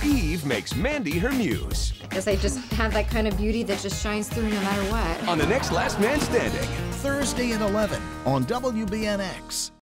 Eve makes Mandy her muse. Guess I just have that kind of beauty that just shines through no matter what. On the next Last Man Standing. Thursday at 11 on WBNX.